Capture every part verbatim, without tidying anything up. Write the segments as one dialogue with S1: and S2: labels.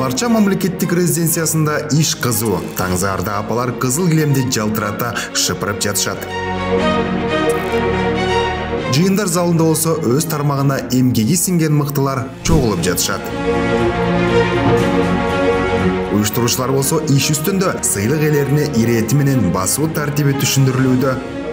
S1: Бал-Арча мамлекеттик резиденциясында иш кызуу. Таңзаарда апалар кызыл килемди жалтырата шыпырып жатышат. Жыйындар залында болсо өз тармагына эмгеги сиңген мыктылар чогулуп жатышат. Уюштуруучулар болсо иш үстүндө сыйлык ээлерине ирети менен басуу тартиби түшүндүрүлүүдө.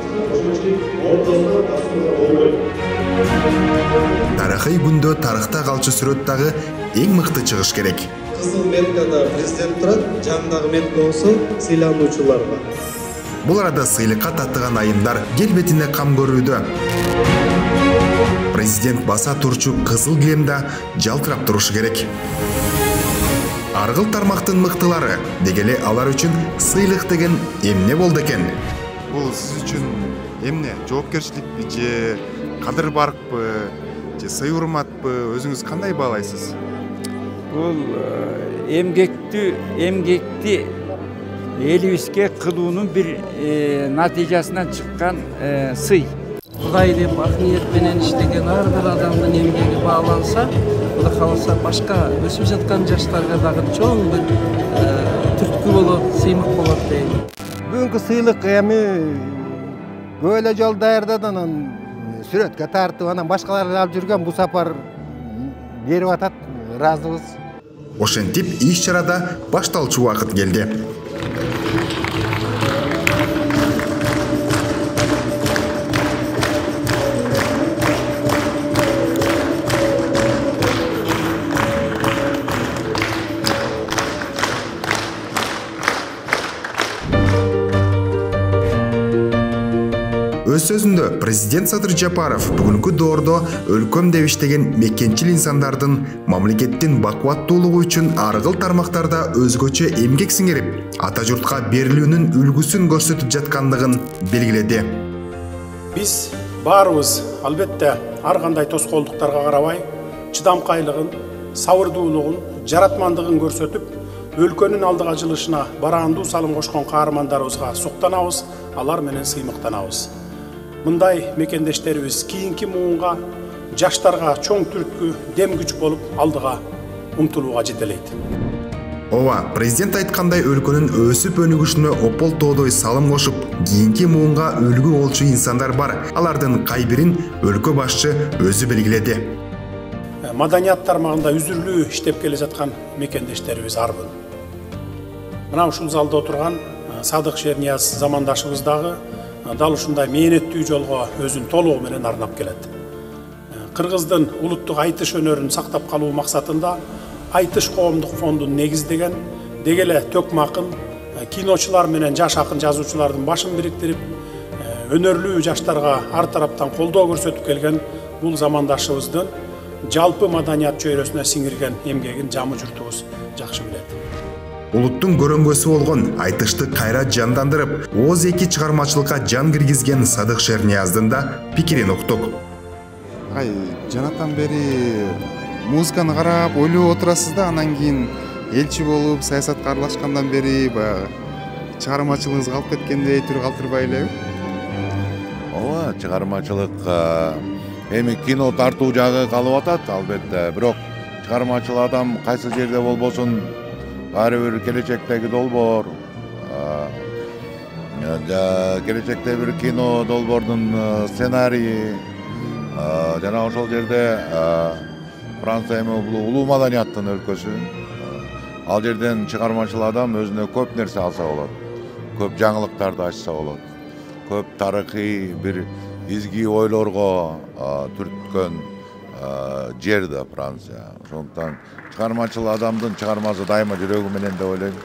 S1: Тарыхый күндө тарыхта калчу сүрөт дагы эң мыкты чыгыш керек.
S2: Кызыл меткада президент турат, жандагы метка болсо сыйлануучуларга.
S1: Бул арада сыйлыкка татыган айымдар келбетине кам көрүүдө. Президент баса турчу кызыл килемде жалтырап турушу керек. Аргыл тармактын мыктылары дегеле алар үчүн сыйлык деген эмне болду экен?
S3: Бул сиз үчүн эмне? Жоопкерчиликпи же кадыр баркпы, же сый урматпы? Өзүңүз кандай баалайсыз?
S4: Бул эмгекти, эмгекти элибизге кылуунун бир натыйжасынан чыккан сый.
S5: Кудай деп акниет менен иштеген ар бир адамдын эмгеги бааланса, Кудай кааласа башка өсүп жаткан жаштарга дагы чоң бир түрткү болот, сыймык болот дейм.
S6: Бүгүнкү сыйлык эми көп эле жол даярдадан сүрөткө тартып, анан башкалар алып жүргөн бул сапар берип атат, ыраазыбыз.
S1: Ошентип иш чарада башталчу убакыт келди. Өз сөзүндө президент Садыр Жапаров бүгүнкү доордо өлкөм деп иштеген мекенчил инсандардын мамлекеттин бакубаттуулугу үчүн аргыл тармактарда өзгөчө эмгек сиңирип, ата журтка берилүүнүн үлгүсүн көрсөтүп жаткандыгын белгиледи.
S7: Биз баарыбыз албетте ар кандай тоскоолдуктарга карабай, чыдамкайлыгын, сабырдуулугун, жаратмандыгын көрсөтүп, өлкөнүн алдыга жылышына бараандуу салым кошкон каармандарыбызга суктанабыз, алар менен сыймыктанабыз. Мындай мекендештерибиз кийинки муунга, жаштарга чоң түрткү, дем күч болуп алдыга умтулууга жетелейт.
S1: Ооба, президент айткандай өлкөнүн өсүп өнүгүшүнө опол тоодой салым кошуп, кийинки муунга үлгү болчу инсандар бар. Алардын кай бирин өлкө башчы өзү белгиледи.
S7: Маданият тармагында үзүрлүү иштеп келе жаткан мекендештерибиз арбын. Мына ушул залда отурган Садык Шернияз замандашыбыз дагы дал ушундай мээнеттүү жолго өзүн толугу менен арнап келет. Кыргыздын улуттук айтыш өнөрүн сактап калуу максатында Айтыш коомдук фондун негиздеген, дегеле төкмө акын, киночулар менен жаш акын жазуучулардын башын бириктирип, өнөрлүү жаштарга ар тараптан колдоо көрсөтүп келген бул замандашыбыздын жалпы маданият чөйрөсүнө сиңирген эмгегин жамы журтубуз жакшы билет.
S1: Улуттун көрөңгөсү болгон айтышты кайра жандандырып, Оз эки чыгармачылыкка жан киргизген Садык Шернияздын да пикирин уктук.
S3: Ай, жанатан бери музыканы карап, ойлоп отурасыз да, анан кийин элчи болуп, саясатка аралашкандан бери баягы чыгармачылыгыңыз калып кеткендей түр калтырбай элеби?
S8: Ооба, чыгармачылык эми кино тартуу жагы калып атат, албетте. Бирок чыгармачыл адам кайсы жерде болбосун, баары бир келечектеги долбоор, келечекте бир кино долбоордун сценарийи, жана ошол жерде Франция эми бул улуу маданияттын өлкөсү. Ал жерден чыгармачыл адам өзүнө көп нерсе алса болот. Көп жаңылыктарды ачса болот. Көп тарыхый бир изги ойлорго түрткөн жер да Франция. Ошондуктан чыгармачыл адамдын чыгармасы дайыма жүрөгү менен деп ойлойм.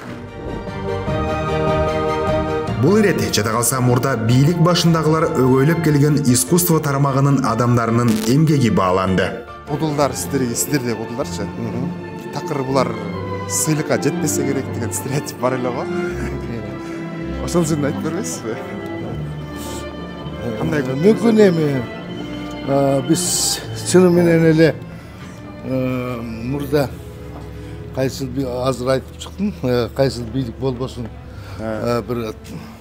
S1: Бул ирет жада калса мурда бийлик башындагылар өгөйлөп келген искусство тармагынын адамдарынын эмгеги бааланды.
S3: Удулдар сиздерге сиздерде удулдарчы. Такыр булар сыйлыкка жетпесе керек деген стереотип бар эле го. Ошол жөнүндө айтып бербейсизби? Кандай
S9: мүмкүн эми биз чыны менен эле мурда кайсыл азыр айтып чыктым, кайсыл бийлик болбосун бир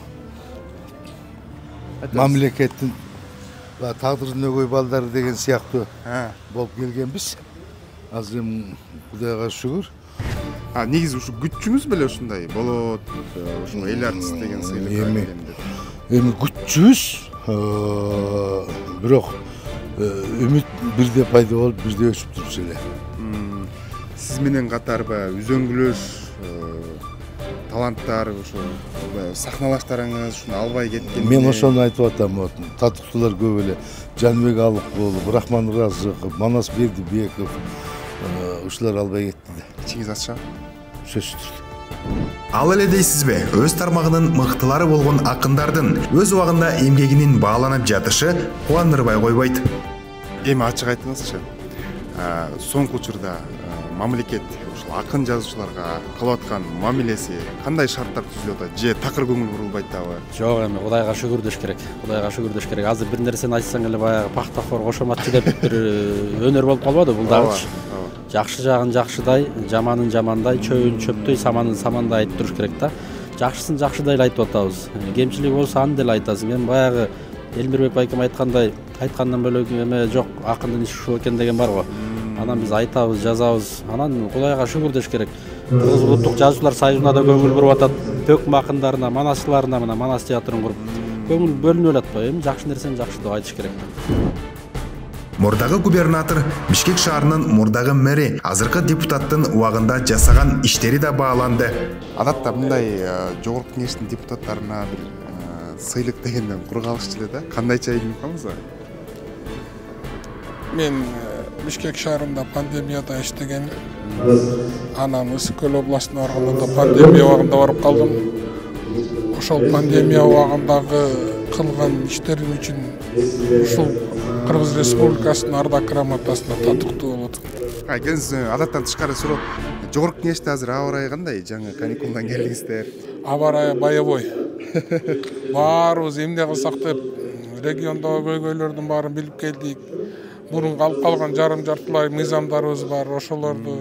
S9: мамлекеттин тагдырдын өгөй балдары деген сыяктуу болуп келгенбиз. Азыр эми Кудайга шүгүр.
S3: А негизи ушу күтчүңүз беле ушундай болот, ушул эл артист деген сыйлыкка
S9: эми
S3: келем деп?
S9: эми күтчүбүз, бирок үмүт бирде пайда болуп, бирде өчүп турчу эле.
S3: Сиз менен катар баягы үзөңгүлөш таланттар, ошо сахналаштарыңыз ушуну албай кеткен.
S9: Мен ошону айтып атам, татыктуулар көп эле. Жанбек Алыкулов, Рахман Ыразыков, Манас Бердибеков ушулар албай кетти да.
S3: Ичиңиз ачса?
S9: Сөзсүз түрдө.
S1: Ал эле дейсизби, өз тармагынын мыктылары болгон акындардын өз убагында эмгегинин бааланып жатышы кубандырбай койбойт.
S3: Эми ачык айтыңызчы. Соңку учурда мамлекет ушул акын жазуучуларга кылып аткан мамилеси кандай шарттар түзүлүп атат? Же такыр көңүл бурулбайт дагы?
S10: Жок, эми Кудайга шүгүр деш керек. Кудайга шүгүр деш керек. Азыр бир нерсени айтсаң эле баягы пахтахор кошоматчы деп бир өнөр болуп калбады бул дагычы. Жакшы жагын жакшыдай, жаманын жамандай, чөйүн чөптөй, саманын самандай айтып туруш керек да. Жакшысын жакшыдай эле айтып атабыз. Кемчилиги болсо аны деле айтасың. Эми баягы Элмирбек байкем айткандай, айткандан бөлөк эме жок, акындын иши ушул экен деген бар го. Анан биз айтабыз, жазабыз. Анан Кудайга шүгүр деш керек. Кыргыз улуттук жазуучулар союзуна да көңүл буруп атат. Төкүм акындарына, манасчыларына мына манас театрын куруп көңүл бөлүнүп атпайбы? Эми жакшы нерсени жакшы деп айтыш керек.
S1: Мурдагы губернатор, Бишкек шаарынын мурдагы мэри, азыркы депутаттын убагында жасаган иштери да бааланды.
S3: Адатта мындай жогорку кеңештин депутаттарына бир сыйлык дегенден кур калышчу эле да. Кандайча илинип калыңыз?
S11: Мен Бишкек шаарында пандемияда иштеген. Анан Ысык Көл областына барганда да пандемия убагында барып калдым. Ошол пандемия убагындагы кылган иштерим үчүн ушул Кыргыз Республикасынын ардак грамотасына татыктуу болот.
S3: Айгенс адаттан тышкары суроо. Жогорку кеңеште азыр аба ырайы кандай? Жаңы каникулдан келдиңиздер.
S11: Аба ырайы боевой. Баарыбыз эмне кылсак деп региондогу көйгөйлөрдүн баарын билип келдик. Мурун калып калган жарым жартылай мыйзамдарыбыз бар, ошолорду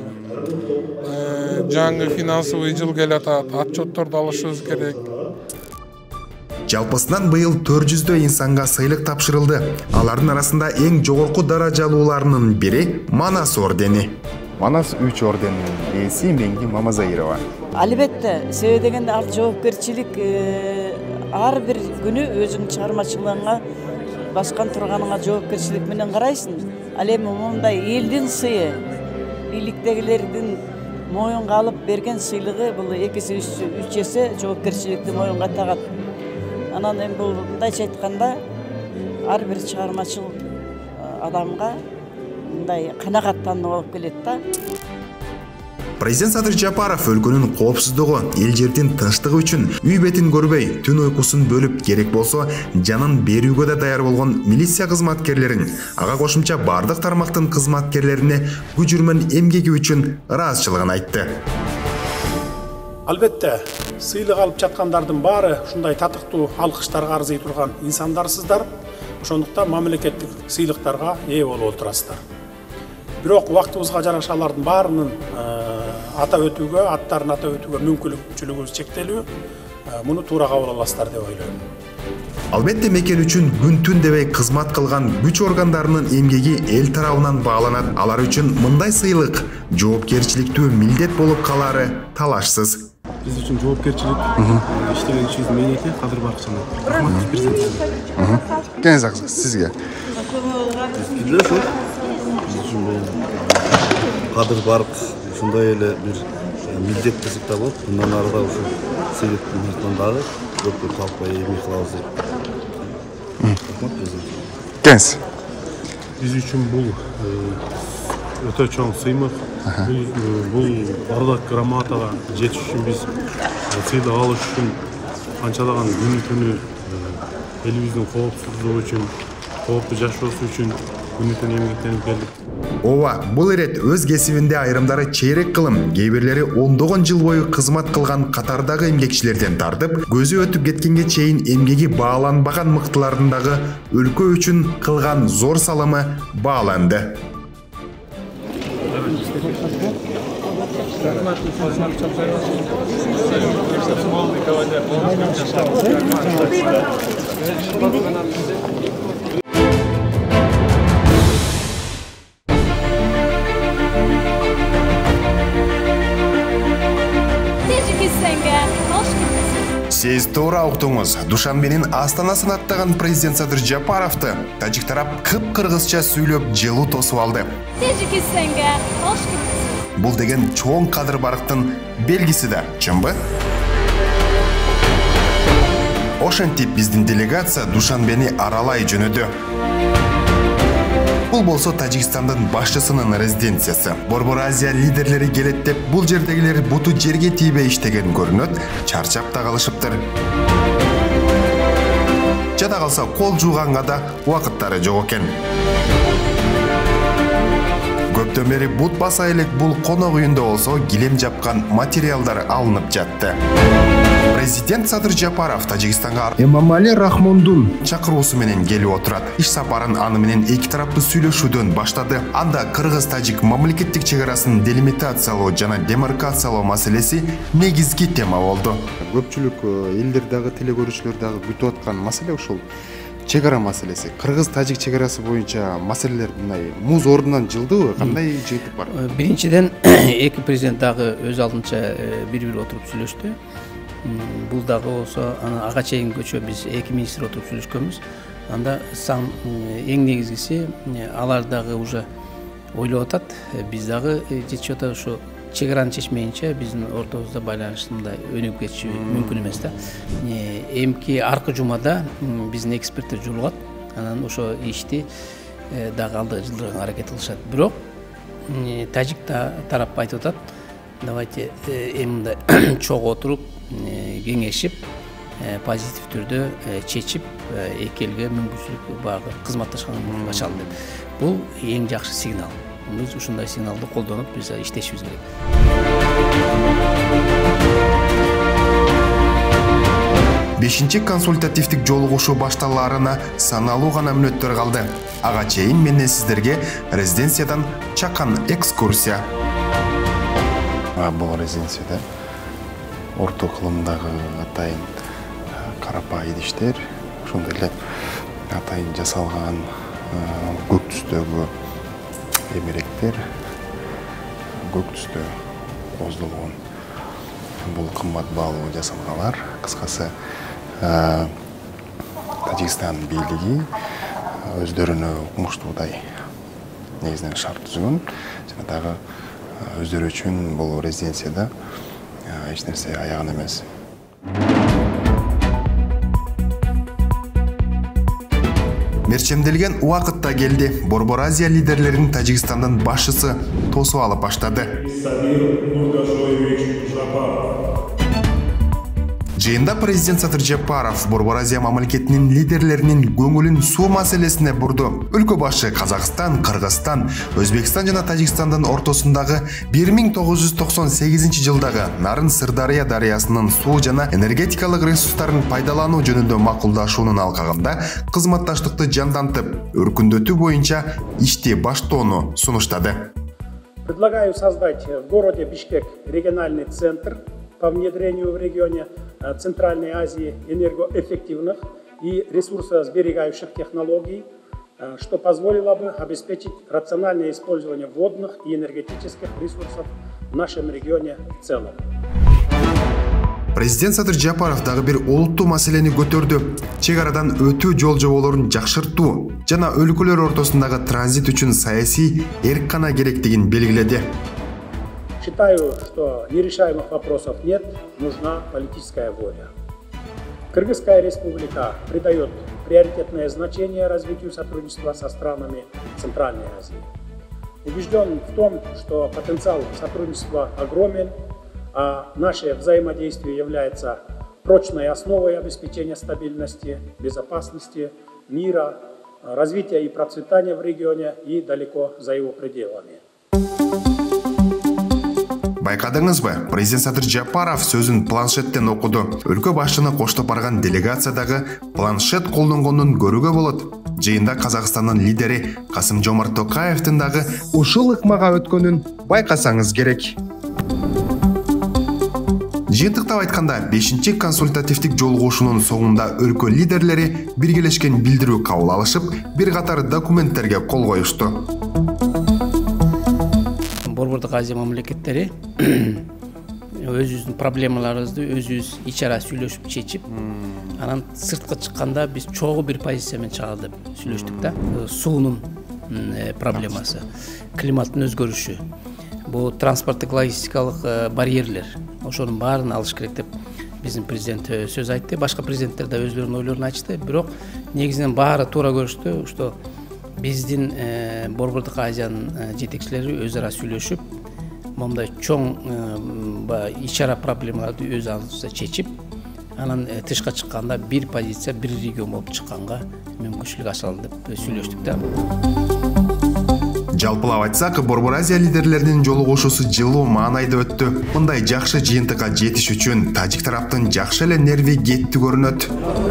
S11: жаңы финансовый жыл келатат, отчетторду алышыбыз керек.
S1: Жалпысынан быйыл төрт жүздөй инсанга сыйлык тапшырылды. Алардын арасында эң жогорку даражалууларынын бири Манас ордени.
S3: Манас үч орденинин ээси Меңги Мамазаирова.
S12: Албетте, себеби дегенде ал жоопкерчилик ар бир күнү өзүңүн чыгармачылыгыңа баскан турганыңа жоопкерчилик менен карайсың. Ал эми мындай элдин сыйы, бийликтегилердин моюнга алып берген сыйлыгы бул эки эсе үч эсе жоопкерчиликти моюнга тагат. Анан эми бул мындайча айтканда ар бир чыгармачыл адамга мындай канагаттануу болуп келет да.
S1: Президент Садыр Жапаров өлкөнүн коопсуздугу, эл жердин тынчтыгы үчүн үй бетин көрбөй, түн уйкусун бөлүп керек болсо жанын берүүгө да даяр болгон милиция кызматкерлерин, ага кошумча бардык тармактын кызматкерлерине күжүрмөн эмгеги үчүн ыраазычылыгын айтты.
S7: Албетте, сыйлык алып жаткандардын баары ушундай татыктуу алкыштарга арзый турган инсандарсыздар. Ошондуктан мамлекеттик сыйлыктарга ээ болуп отурасыздар. Бирок убактыбызга жараша алардын баарынын ата өтүүгө, аттарын ата өтүүгө мүмкүнчүлүгүбүз чектелүү. Муну туура кабыл аласыздар деп ойлойм.
S1: Албетте мекен үчүн күн түн дебей кызмат кылган күч органдарынын эмгеги эл тарабынан бааланат. Алар үчүн мындай сыйлык жоопкерчиликтүү милдет болуп калары талашсыз.
S13: Биз үчүн жоопкерчилик иштеген ишибиздин мээнети Кадыр Баркчаны. Рахмат президент.
S3: Кеңес аксы сизге.
S14: Бизде ошо Кадыр Барк ушундай эле бир милдет десек да болот. Мындан ары да ушу сыйлыктын артынан дагы көп көп талкуу эмгек кылабыз деп. Рахмат президент.
S3: Кеңес.
S13: Биз үчүн бул өтө чоң сыймык. Бул ардак грамотага жетиш үчүн биз сыйлык алыш үчүн канчалаган күнү түнү элибиздин коопсуздугу үчүн, кооптуу жашоосу үчүн күнү түнү эмгектенип келдик.
S1: Ооба, бул ирет өз кесибинде айрымдары чейрек кылым, кээ бирлери ондогон жыл бою кызмат кылган катардагы эмгекчилерден тартып, көзү өтүп кеткенге чейин эмгеги бааланбаган мыктылардын дагы өлкө үчүн кылган зор салымы бааланды. Сез туура уктуңуз. Душанбенин астанасын аттаган президент Садыр Жапаровду тажик тарап кып-кыргызча сүйлөп жылуу тосуп алды. Бул деген чоң кадыр барыктын белгиси да, чынбы? Ошентип биздин делегация Душанбени аралай жөнөдү. Бул болсо Тажикстандын башчысынын резиденциясы. Борбор Азия лидерлери келет деп бул жердегилер буту жерге тийбей иштеген көрүнөт, чарчап да калышыптыр. Жада калса кол жууганга да убакыттары жок экен. Көптөн бери бут баса элек бул конок үйүндө болсо килем жапкан материалдар алынып жатты. Президент Садыр Жапаров Тажикстанга Эмомали Рахмондун чакыруусу менен келип отурат. Иш сапарын аны менен эки тараптуу сүйлөшүүдөн баштады. Анда кыргыз-тажик мамлекеттик чек арасын делимитациялоо жана демаркациялоо маселеси негизги тема болду.
S3: Көпчүлүк элдер дагы теле көрүүчүлөр дагы күтүп аткан маселе ушул чек ара маселеси. Кыргыз-тажик чек арасы боюнча маселелер мындай муз ордунан жылдыбы? Кандай жыйынтык бар?
S5: Биринчиден эки президент дагы өз алдынча бири-бири отуруп сүйлөштү. Бул дагы болсо ага чейин көчө биз эки министр отуруп сүйлөшкөнбүз. Анда сан эң негизгиси алар дагы уже ойлоп атат. Биз дагы жетишип атат, ушу чек араны чечмейинче биздин ортобузда байланыш мындай өнүгүп кетиши мүмкүн эмес да. Эмки аркы жумада биздин эксперттер жолугат. Анан ошо ишти дагы алдыга жылдырганга аракет кылышат. Бирок тажик тарап айтып атат, давайте эмди чогуу отуруп кеңешип, позитив түрдө чечип, эки элге мүмкүнчүлүк багы кызматташканга мүмкүнчүлүк ачалым деп. Бул эң жакшы сигнал. Биз ушундай сигналды колдонуп, биз иштешибиз керек.
S1: Бешинчи консультативдик жолугушуу башталаарына саналуу гана мүнөттөр калды. Ага чейин мен сиздерге резиденциядан чакан экскурсия.
S3: Бул резиденцияда орто кылымдагы атайын карапа идиштер, ошондой эле атайын жасалган көк түстөгү эмеректер, көк түстө коздолгон бул кымбат баалуу жасалгалар. Кыскасы Тажикстан бийлиги өздөрүнө укмуштуудай негизинен шарт түзгөн жана дагы өздөрү үчүн бул резиденцияда эч нерсе аяган эмес.
S1: Мерчемделген убакытта келди. Борбор Азия лидерлерин Тажикстандын башчысы тосуп алып баштады. Жыйында президент Садыр Жапаров Борбор Азия мамлекетинин лидерлеринин көңүлүн суу маселесине бурду. Өлкө башы Казакстан, Кыргызстан, Өзбекстан жана Тажикстандын ортосундагы бир миң тогуз жүз токсон сегизинчи жылдагы Нарын Сырдарыя дарыясынын суу жана энергетикалык ресурстарын пайдалануу жөнүндө макулдашуунун алкагында кызматташтыкты жандантып, өркүндөтүү боюнча ишти баштоону сунуштады.
S7: Предлагаю создать в городе Бишкек региональный центр по внедрению в регионе Центральной Азии энергоэффективных и ресурсосберегающих технологий, что позволило бы обеспечить рациональное использование водных и энергетических ресурсов в нашем регионе в целом.
S1: Президент Садыр Жапаров дагы бир олуттуу маселени көтөрдү. Чек арадан өтүү жол жоболорун жакшыртуу жана өлкөлөр ортосундагы транзит үчүн саясий эрк гана керектигин белгиледи.
S7: Считаю, что нерешаемых вопросов нет, нужна политическая воля. Кыргызская республика придает приоритетное значение развитию сотрудничества со странами Центральной Азии. Убежден в том, что потенциал сотрудничества огромен, а наше взаимодействие является прочной основой обеспечения стабильности, безопасности, мира, развития и процветания в регионе и далеко за его пределами.
S1: Байкадыңызбы, президент Садыр Жапаров сөзүн планшеттен окуду. Өлкө башчыны коштоп барган делегациядагы планшет колдонгонун көрүүгө болот. Жыйында Казакстандын лидери Касым-Жомарт Токаевдин дагы ушул ыкмага өткөнүн байкасаңыз керек. Жыйынтыктап айтканда, бешинчи консультативдик жолугушуунун соңунда өлкө лидерлери биргелешкен билдирүү кабыл алышып, бир катар документтерге кол коюшту.
S5: Борбордук Азия мамлекеттери өзүбүздүн проблемаларыбызды өзүбүз ич ара сүйлөшүп чечип, анан сыртка чыкканда биз чогуу бир позиция менен чыгалы деп сүйлөштүк да. Суунун проблемасы, климаттын өзгөрүшү, бул транспорттук логистикалык барьерлер, ошонун баарын алыш керек деп биздин президент сөз айтты. Башка президенттер да өзлөрүнүн ойлорун айтышты. Бирок негизинен баары туура көрүштү, что биздин Борбордук Азиянын жетекчилери өз ара сүйлөшүп, момундай чоң ич ара проблемаларды өз арасында чечип, анан тышка чыкканда бир позиция, бир регион болуп чыкканга мүмкүнчүлүк ачалы деп сүйлөштүк да.
S1: Жалпылап айтсак, Борбор Азия лидерлеринин жолугушуусу жылуу маанайда өттү. Мындай жакшы жыйынтыкка жетиш үчүн тажик тараптын жакшы эле нерви кетти көрүнөт.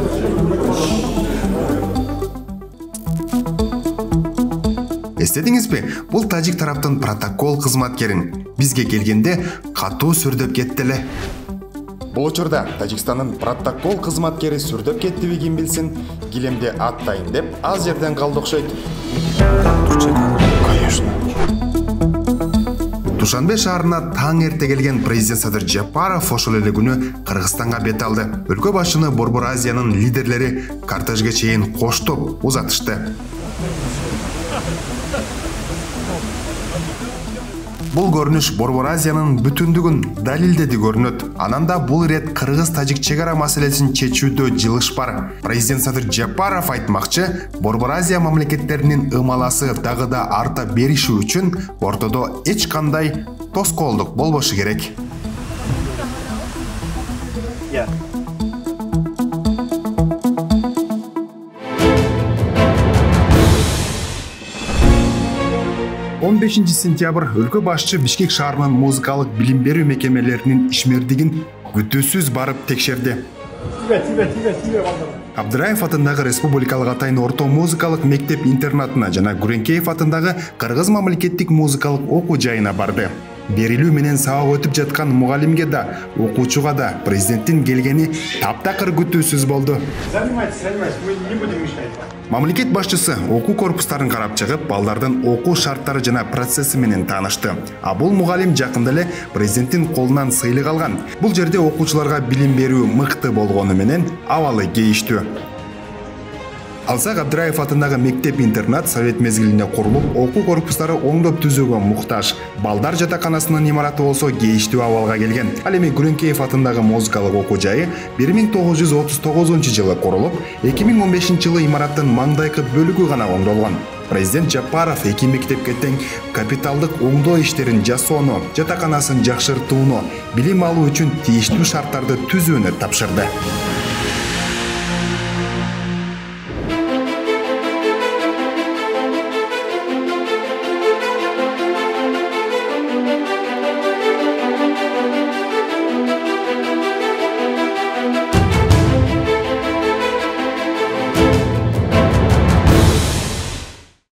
S1: Эстедиңизби? Бул тажик тараптын протокол кызматкерин бизге келгенде катуу сүрдөп кетти эле. Бул учурда Тажикстандын протокол кызматкери сүрдөп кеттиби ким билсин, килемде аттайын деп аз жерден калды окшойт. Конечно. Душанбе шаарына таң эрте келген президент Садыр Жапаров ошол эле күнү Кыргызстанга бет алды. Өлкө башчыны Борбор Азиянын лидерлери кортежге чейин коштоп узатышты. Бул көрүнүш Борбор Азиянын бүтүндүгүн далилдеди көрүнөт. Ананда бул ирет кыргыз-тажик чек ара маселесин чечүүдө жылыш бар. Президент Садыр Жапаров айтмакчы, Борбор Азия мамлекеттеринин ымаласы дагы да арта бериши үчүн ортодо эч кандай тоскоолдук болбошу керек. он бешинчи сентябрь өлкө башчы Бишкек шаарынын музыкалык билим берүү мекемелеринин ишмердигин күтүүсүз барып текшерди. Абдыраев атындагы Республикалык атайын орто музыкалык мектеп-интернатына жана Гүренкеев атындагы Кыргыз мамлекеттик музыкалык окуу жайына барды. Берилүү менен сабак өтүп жаткан мугалимге да, окуучуга да президенттин келгени таптакыр күтүүсүз болду. Мамлекет башчысы окуу корпустарын карап чыгып, балдардын окуу шарттары жана процесси менен таанышты. А бул мугалим жакында эле президенттин колунан сыйлык алган. Бул жерде окуучуларга билим берүү мыкты болгону менен абалы кейиштүү. Алсак, Абдыраев атындагы мектеп-интернат совет мезгилинде курулуп, окуу корпустары оңдоп түзүүгө муктаж. Балдар жатаканасынын имараты болсо кейиштүү абалга келген. Ал эми Гүренкеев атындагы музыкалык окуу жайы бир миң тогуз жүз отуз тогузунчу жылы курулуп, эки миң он бешинчи жылы имараттын маңдайкы бөлүгү гана оңдолгон. Президент Жапаров эки мектепке тең капиталдык оңдоо иштерин жасоону, жатаканасын жакшыртууну, билим алуу үчүн тийиштүү шарттарды түзүүнү тапшырды.